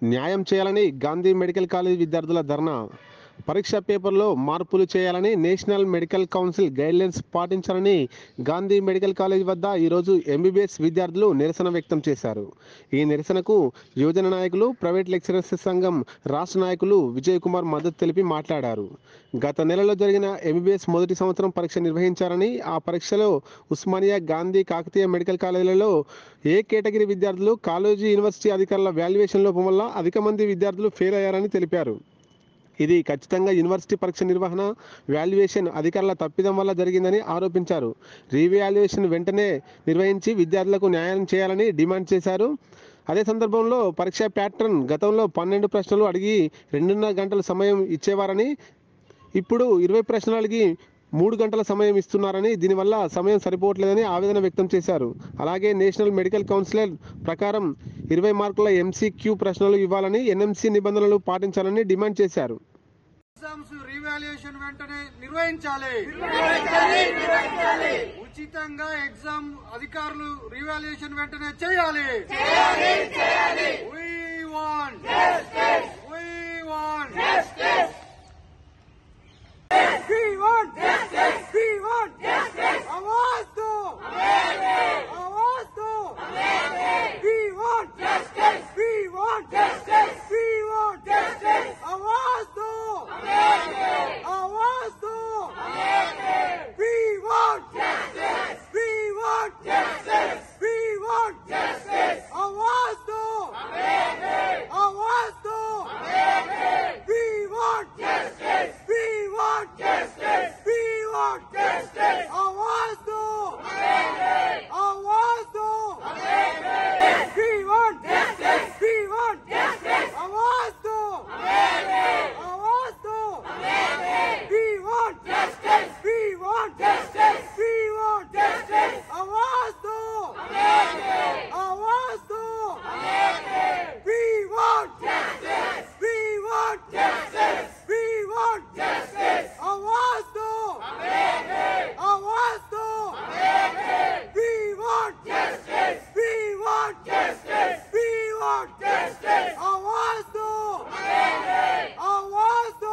న్యాయం చేయాలని Gandhi medical college విద్యార్థుల ధర్నా. పరీక్ష పేపర్లో మార్పులు చేయాలని నేషనల్ మెడికల్ కౌన్సిల్ గైడ్లైన్స్ పాటించాలని గాంధీ మెడికల్ కాలేజ్ వద్ద ఈరోజు ఎంబీబీఎస్ విద్యార్థులు నిరసన వ్యక్తం చేశారు. ఈ నిరసనకు యువజన నాయకులు, ప్రైవేట్ లెక్చరర్స్ సంఘం రాష్ట్ర నాయకులు విజయ్ కుమార్ మద్దతు తెలిపి మాట్లాడారు. గత నెలలో జరిగిన ఎంబీబీఎస్ మొదటి సంవత్సరం పరీక్ష నిర్వహించారని, ఆ పరీక్షలో ఉస్మానియా, గాంధీ, కాకతీయ మెడికల్ కాలేజీలలో ఏ కేటగిరీ విద్యార్థులు కాలేజీ, యూనివర్సిటీ అధికారుల వాల్యుయేషన్ లోపం వల్ల అధిక మంది విద్యార్థులు ఫెయిల్ అయ్యారని తెలిపారు. ఇది ఖచ్చితంగా యూనివర్సిటీ పరీక్ష నిర్వహణ, వాల్యుయేషన్ అధికారుల తప్పిదం వల్ల జరిగిందని ఆరోపించారు. రీవాల్యుయేషన్ వెంటనే నిర్వహించి విద్యార్థులకు న్యాయం చేయాలని డిమాండ్ చేశారు. అదే సందర్భంలో పరీక్ష ప్యాటర్న్ గతంలో 12 ప్రశ్నలు అడిగి 2.5 గంటల సమయం ఇచ్చేవారని, ఇప్పుడు 20 ప్రశ్నలు అడిగి 3 గంటల సమయం ఇస్తున్నారని, దీనివల్ల సమయం సరిపోవట్లేదని ఆవేదన వ్యక్తం చేశారు. అలాగే నేషనల్ మెడికల్ కౌన్సిల్ ప్రకారం 20 మార్కుల ఎంసీక్యూ ప్రశ్నలు ఇవ్వాలని, ఎన్ఎంసీ నిబంధనలు పాటించాలని డిమాండ్ చేశారు. ఎగ్జామ్స్ రీవాల్యుయేషన్ వెంటనే నిర్వహించాలి. ఉచితంగా ఎగ్జామ్ అధికారులు రీవాల్యుయేషన్ వెంటనే చేయాలి. We want justice. We want justice. We want justice. We want justice. आवाज दो. आवाज दो. We want justice. We want justice. We want justice. आवाज दो. आवाज दो. We want justice. We want justice. We want justice. आवाज दो. आवाज दो. We want justice. We want justice. We want justice. आवाज दो. आवाज दो. We want justice. We want justice. आवाज दो. आवाज दो. We want justice. We want justice. We want justice. आवाज दो. आवाज दो. We want justice. We want justice. We want justice. आवाज दो. आवाज दो. We want justice. We want justice. We want justice. आवाज दो. आवाज दो.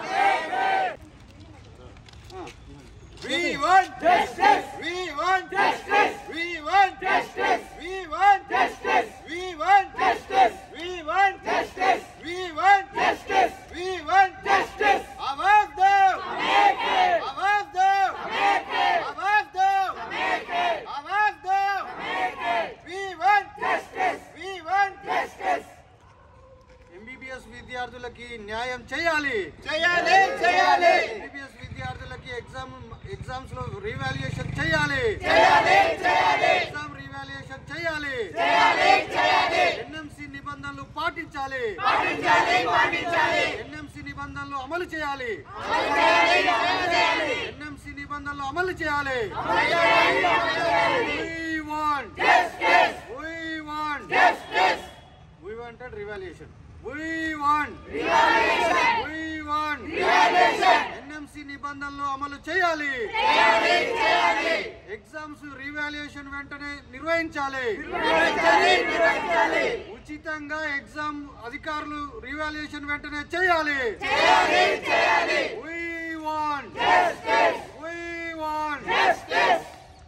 We want justice. We want justice. We want justice. We want justice. We want justice. We want justice. We want justice. We want justice. आवाज दो. आवाज दो. आवाज दो. आवाज दो. We want justice. We want justice. MBBS విద్యార్థులకి న్యాయం చేయాలి. చేయాలి. చేయాలి. ఎంబీబీఎస్ విద్యార్థులకి ఎగ్జామ్స్ లో రీవాల్యుయేషన్ చేయాలి. చేయాలి. చేయాలి. ఎగ్జామ్ రీవాల్యుయేషన్ చేయాలి. చేయాలి. చేయాలి. ఎన్ఎంసీ నిబంధనలు పాటించాలి. పాటించాలి. పాటించాలి. ఎన్ఎంసీ నిబంధనలు అమలు చేయాలి. అమలు చేయాలి. చేయాలి. ఎన్ఎంసీ నిబంధనలు అమలు చేయాలి. చేయాలి. We want justice. We want justice. We wanted revaluation. We want revaluation. We want revaluation. NMC నిబంధనలు అమలు చేయాలి. చేయాలి. చేయాలి. ఎగ్జామ్స్ రీవాల్యుయేషన్ వెంటనే నిర్వహించాలి. నిర్వహించాలి. ఉచితంగా ఎగ్జామ్ అధికారులు రీవాల్యుయేషన్ వెంటనే చేయాలి. చేయాలి. చేయాలి. We want justice. We want justice.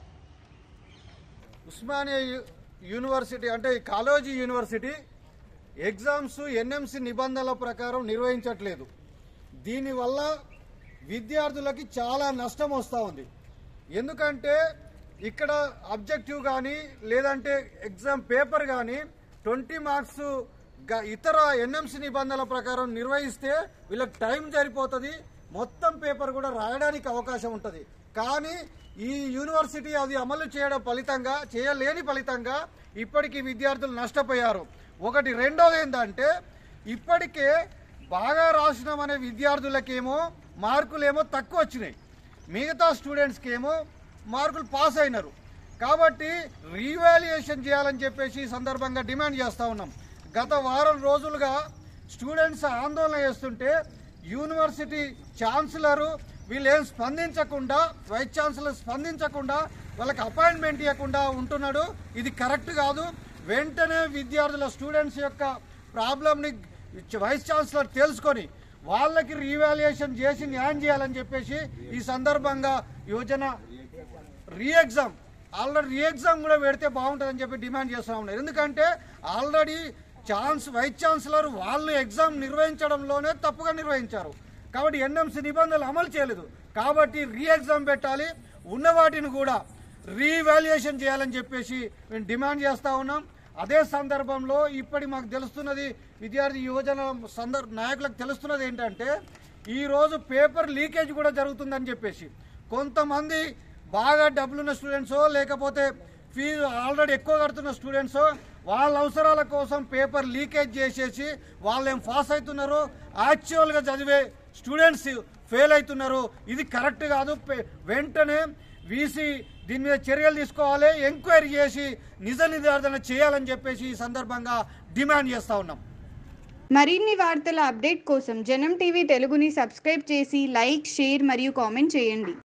Osmania university అంటే కాలేజీ యూనివర్సిటీ ఎగ్జామ్స్ ఎన్ఎంసీ నిబంధనల ప్రకారం నిర్వహించట్లేదు. దీనివల్ల విద్యార్థులకి చాలా నష్టం వస్తూ ఉంది. ఎందుకంటే ఇక్కడ అబ్జెక్టివ్ కానీ లేదంటే ఎగ్జామ్ పేపర్ కానీ 20 మార్క్స్ ఇతర ఎన్ఎంసీ నిబంధనల ప్రకారం నిర్వహిస్తే వీళ్ళకి టైం సరిపోతుంది, మొత్తం పేపర్ కూడా రాయడానికి అవకాశం ఉంటుంది. కానీ ఈ యూనివర్సిటీ అది అమలు చేయలేని ఫలితంగా ఇప్పటికీ విద్యార్థులు నష్టపోయారు. ఒకటి. రెండోది ఏంటంటే ఇప్పటికే బాగా రాసినామనే విద్యార్థులకేమో మార్కులేమో తక్కువ వచ్చినాయి, మిగతా స్టూడెంట్స్కి ఏమో మార్కులు పాస్ అయినారు. కాబట్టి రీవాల్యుయేషన్ చేయాలని చెప్పేసి ఈ సందర్భంగా డిమాండ్ చేస్తూ ఉన్నాం. గత వారం రోజులుగా స్టూడెంట్స్ ఆందోళన చేస్తుంటే యూనివర్సిటీ ఛాన్సలరు వీళ్ళేం స్పందించకుండా, వైస్ ఛాన్సలర్ స్పందించకుండా వాళ్ళకి అపాయింట్మెంట్ ఇవ్వకుండా ఉంటున్నాడు. ఇది కరెక్ట్ కాదు. వెంటనే విద్యార్థుల స్టూడెంట్స్ యొక్క ప్రాబ్లంని వైస్ ఛాన్సలర్ తెలుసుకొని వాళ్ళకి రీవాల్యుయేషన్ చేసి న్యాయం చేయాలని చెప్పేసి ఈ సందర్భంగా యోజన రీఎగ్జామ్ ఆల్రెడీ కూడా పెడితే బాగుంటుందని చెప్పి డిమాండ్ చేస్తూ ఉన్నారు. ఎందుకంటే ఆల్రెడీ వైస్ ఛాన్సలర్ వాళ్ళు ఎగ్జామ్ నిర్వహించడంలోనే తప్పుగా నిర్వహించారు కాబట్టి ఎన్ఎంసీ నిబంధనలు అమలు చేయలేదు కాబట్టి రీఎగ్జామ్ పెట్టాలి, ఉన్న వాటిని కూడా రీవాల్యుయేషన్ చేయాలని చెప్పేసి మేము డిమాండ్ చేస్తూ ఉన్నాం. అదే సందర్భంలో ఇప్పటి మాకు తెలుస్తున్నది విద్యార్థి యువజన నాయకులకు తెలుస్తున్నది ఏంటంటే ఈరోజు పేపర్ లీకేజ్ కూడా జరుగుతుందని చెప్పేసి కొంతమంది బాగా డబ్బులున్న స్టూడెంట్సో లేకపోతే ఫీజు ఆల్రెడీ ఎక్కువ కడుతున్న స్టూడెంట్సో వాళ్ళ అవసరాల కోసం పేపర్ లీకేజ్ చేసేసి వాళ్ళేం పాస్ అవుతున్నారు, యాక్చువల్గా చదివే స్టూడెంట్స్ ఫెయిల్ అవుతున్నారు. ఇది కరెక్ట్ కాదు. వెంటనే వీసీ దీని మీద చర్యలు తీసుకోవాలి, ఎంక్వైరీ చేసి నిజ నిర్ధారణ చేయాలని చెప్పేసి ఈ సందర్భంగా డిమాండ్ చేస్తూ ఉన్నాం. మరిన్ని వార్తల అప్డేట్ కోసం జనం టీవీ తెలుగుని సబ్స్క్రైబ్ చేసి లైక్, షేర్ మరియు కామెంట్ చేయండి.